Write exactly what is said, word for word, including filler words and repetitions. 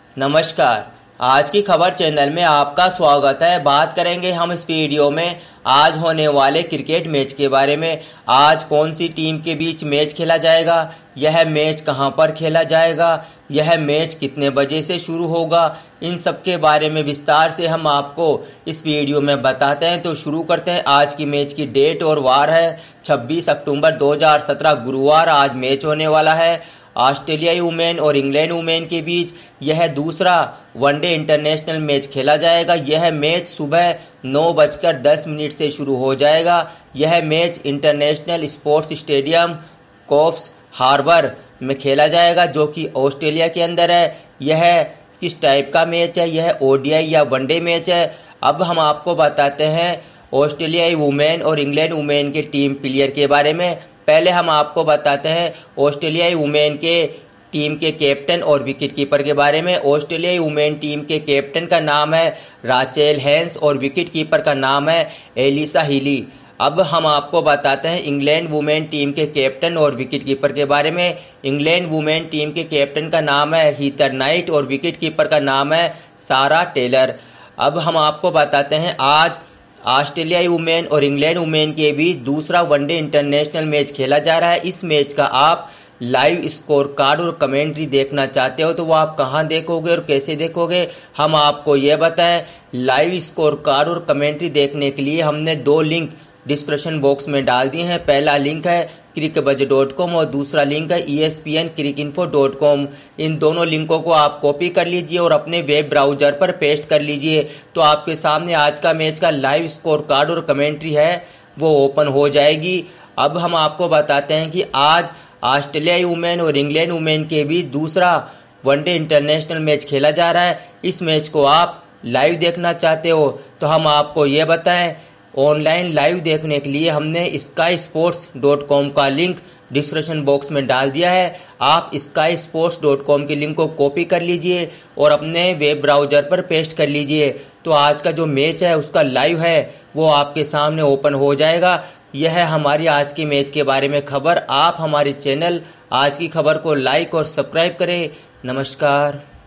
नमस्कार। आज की खबर चैनल में आपका स्वागत है। बात करेंगे हम इस वीडियो में आज होने वाले क्रिकेट मैच के बारे में। आज कौन सी टीम के बीच मैच खेला जाएगा, यह मैच कहां पर खेला जाएगा, यह मैच कितने बजे से शुरू होगा, इन सब के बारे में विस्तार से हम आपको इस वीडियो में बताते हैं। तो शुरू करते हैं। आज की मैच की डेट और वार है छब्बीस अक्टूबर दो हज़ार सत्रह गुरुवार। आज मैच होने वाला है ऑस्ट्रेलियाई वुमेन और इंग्लैंड वुमेन के बीच। यह दूसरा वनडे इंटरनेशनल मैच खेला जाएगा। यह मैच सुबह नौ बजकर दस मिनट से शुरू हो जाएगा। यह match international sports stadium Coffs Harbour में खेला जाएगा, जो कि ऑस्ट्रेलिया के अंदर है। यह किस टाइप का मैच है, यह ओडीआई या वनडे मैच है। अब हम आपको बताते हैं ऑस्ट्रेलियाई वुमेन और इंग्लैंड वुमेन के टीम प्लेयर के बारे में। पहले हम आपको बताते हैं ऑस्ट्रेलियाई वुमेन के टीम के कैप्टन और विकेट कीपर के बारे में। ऑस्ट्रेलियाई वुमेन टीम के कैप्टन का नाम है राचेल हेंस और विकेट कीपर का नाम है एलिसा हीली। अब हम आपको बताते हैं इंग्लैंड वुमेन टीम के कैप्टन और विकेट कीपर के बारे में। इंग्लैंड वुमेन टीम के कैप्टन का नाम है हीथर नाइट और विकेट कीपर का नाम है सारा टेलर। अब हम आपको बताते हैं आज ऑस्ट्रेलियाई वुमेन और इंग्लैंड वुमेन के बीच दूसरा वनडे इंटरनेशनल मैच खेला जा रहा है। इस मैच का आप लाइव स्कोर कार्ड और कमेंट्री देखना चाहते हो तो वो आप कहां देखोगे और कैसे देखोगे, हम आपको ये बताएं। लाइव स्कोर कार्ड और कमेंट्री देखने के लिए हमने दो लिंक डिस्क्रिप्शन बॉक्स में डाल दिए हैं। पहला लिंक है क्रिकबज डॉट कॉम और दूसरा लिंक है E S P N Cricinfo dot com. इन दोनों लिंकों को आप कॉपी कर लीजिए और अपने वेब ब्राउजर पर पेस्ट कर लीजिए, तो आपके सामने आज का मैच का लाइव स्कोर कार्ड और कमेंट्री है वो ओपन हो जाएगी। अब हम आपको बताते हैं कि आज ऑस्ट्रेलियाई वुमेन और इंग्लैंड वुमेन के बीच दूसरा वनडे इंटरनेशनल मैच खेला जा रहा है। इस मैच को आप लाइव देखना चाहते हो तो हम आपको ये बताएं, ऑनलाइन लाइव देखने के लिए हमने स्काई स्पोर्ट्स डॉट कॉम का लिंक डिस्क्रिप्शन बॉक्स में डाल दिया है। आप स्काई स्पोर्ट्स डॉट कॉम के लिंक को कॉपी कर लीजिए और अपने वेब ब्राउजर पर पेस्ट कर लीजिए, तो आज का जो मैच है उसका लाइव है वो आपके सामने ओपन हो जाएगा। यह है हमारी आज की मैच के बारे में खबर। आप हमारे चैनल आज की खबर को लाइक और सब्सक्राइब करें। नमस्कार।